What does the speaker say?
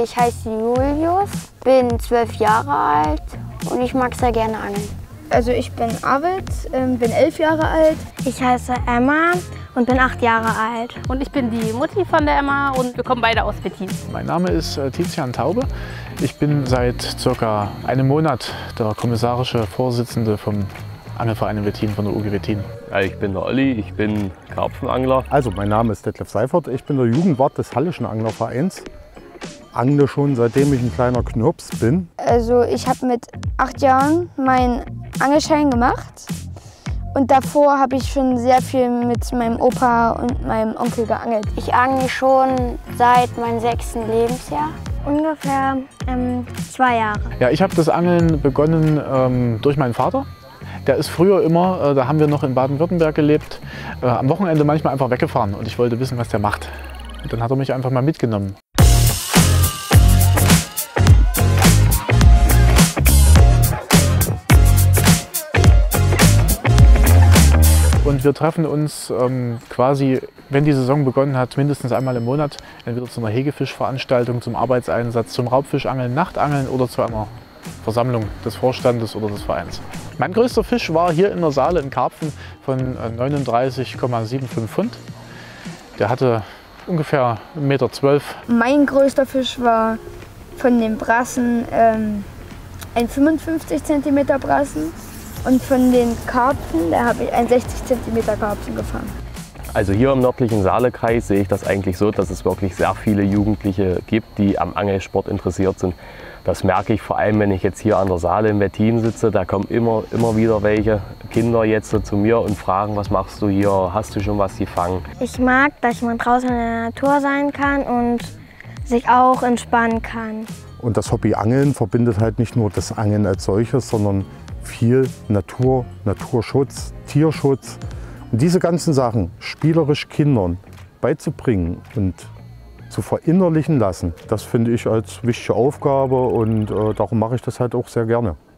Ich heiße Julius, bin 12 Jahre alt und ich mag sehr gerne angeln. Also ich bin Arvid, bin 11 Jahre alt. Ich heiße Emma und bin 8 Jahre alt. Und ich bin die Mutti von der Emma und wir kommen beide aus Wettin. Mein Name ist Tizian Taube. Ich bin seit circa einem Monat der kommissarische Vorsitzende vom Angelverein in Wettin, von der UG Wettin. Ich bin der Olli, ich bin Karpfenangler. Also mein Name ist Detlef Seifert, ich bin der Jugendwart des Hallischen Anglervereins. Angle schon seitdem ich ein kleiner Knirps bin. Also ich habe mit 8 Jahren meinen Angelschein gemacht. Und davor habe ich schon sehr viel mit meinem Opa und meinem Onkel geangelt. Ich angle schon seit meinem 6. Lebensjahr. Ungefähr 2 Jahre. Ja, ich habe das Angeln begonnen durch meinen Vater. Der ist früher immer, da haben wir noch in Baden-Württemberg gelebt, am Wochenende manchmal einfach weggefahren und ich wollte wissen, was der macht. Und dann hat er mich einfach mal mitgenommen. Und wir treffen uns quasi, wenn die Saison begonnen hat, mindestens einmal im Monat, entweder zu einer Hegefischveranstaltung, zum Arbeitseinsatz, zum Raubfischangeln, Nachtangeln oder zu einer Versammlung des Vorstandes oder des Vereins. Mein größter Fisch war hier in der Saale ein Karpfen von 39,75 Pfund. Der hatte ungefähr 1,12 Meter. Mein größter Fisch war von den Brassen ein 55 cm Brassen. Und von den Karpfen, da habe ich einen 60 cm Karpfen gefangen. Also hier im nördlichen Saalekreis sehe ich das eigentlich so, dass es wirklich sehr viele Jugendliche gibt, die am Angelsport interessiert sind. Das merke ich vor allem, wenn ich jetzt hier an der Saale in Wettin sitze. Da kommen immer wieder welche Kinder jetzt zu mir und fragen, was machst du hier, hast du schon was gefangen? Ich mag, dass man draußen in der Natur sein kann und sich auch entspannen kann. Und das Hobby Angeln verbindet halt nicht nur das Angeln als solches, sondern viel Natur, Naturschutz, Tierschutz. Und diese ganzen Sachen spielerisch Kindern beizubringen und zu verinnerlichen lassen, das finde ich als wichtige Aufgabe und darum mache ich das halt auch sehr gerne.